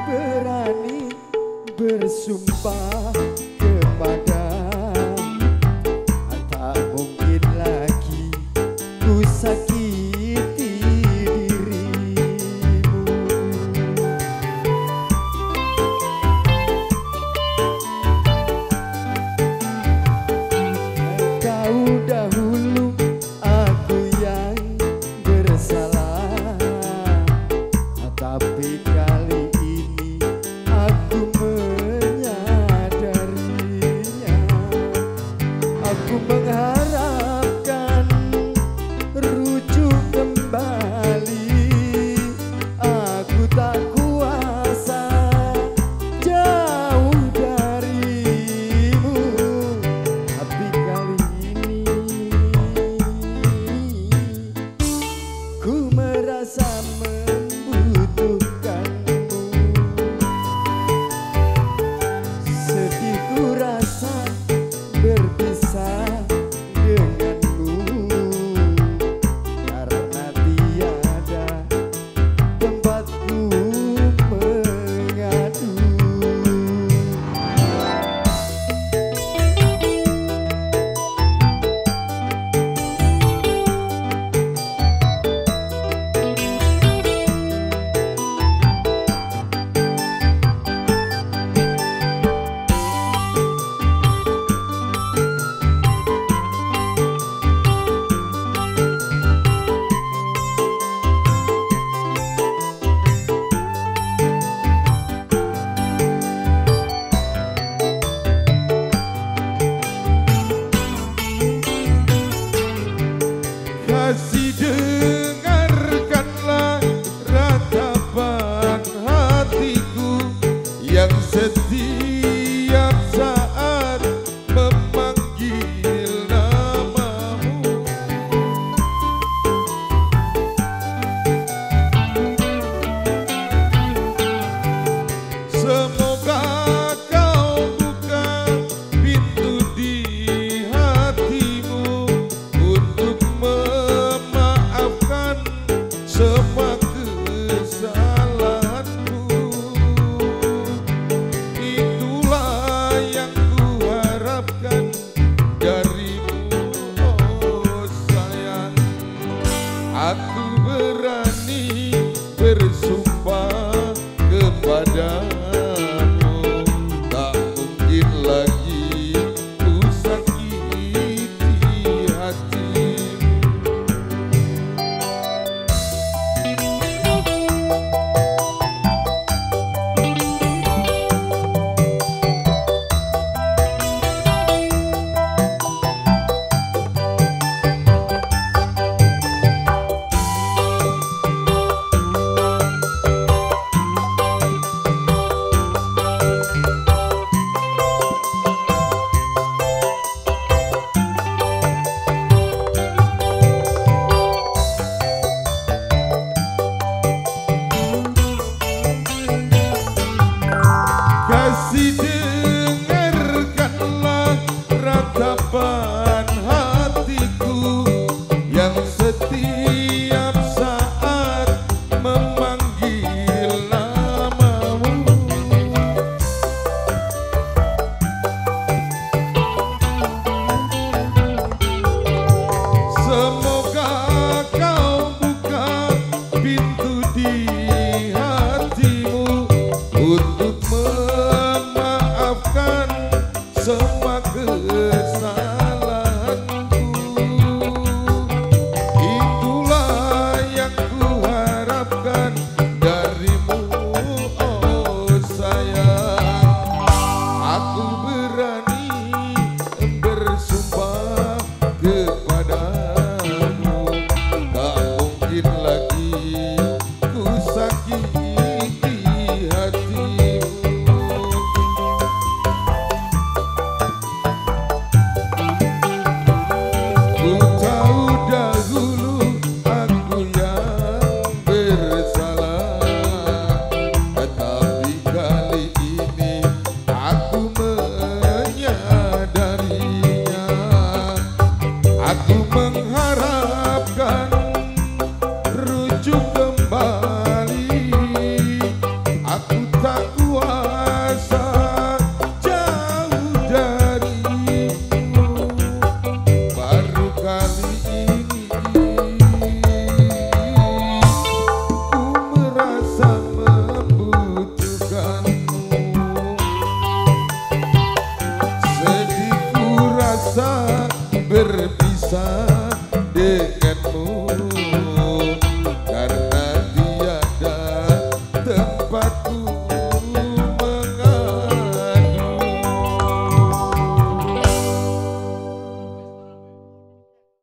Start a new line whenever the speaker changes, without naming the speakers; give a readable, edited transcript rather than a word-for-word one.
berani bersumpah kepada tak mungkin lagi ku sakiti dirimu. Kau dahulu aku yang bersalah, tapi kali ini aku menyadarinya. Aku mengharapkan rujuk kembali. Aku tak kuasa jauh darimu, tapi kali ini ku merasa membutuhkanmu. Sedih ku rasa berpisah denganmu, karena tiada tempatku mengadu.
Kasih dengarkanlah ratapan hatiku yang setiap saat memanggil namamu. Semoga kau buka pintu di hatimu untuk memaafkan semua kesalahanku. Itulah yang kuharapkan darimu, oh sayang. Aku berani bersumpah kepadamu, tak mungkin lagi ku sakiti hatimu. mengharapkanmu. Sedihku rasa berpisah